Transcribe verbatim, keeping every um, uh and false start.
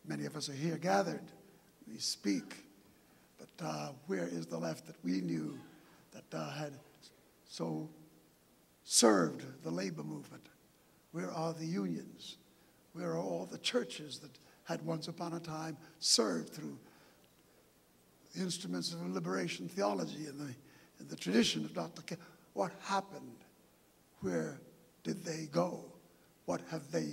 Many of us are here gathered. We speak. But uh, where is the left that we knew that uh, had so served the labor movement? Where are the unions? Where are all the churches that had once upon a time served through the instruments of liberation theology and the, and the tradition of Doctor King? What happened? Where did they go? What have they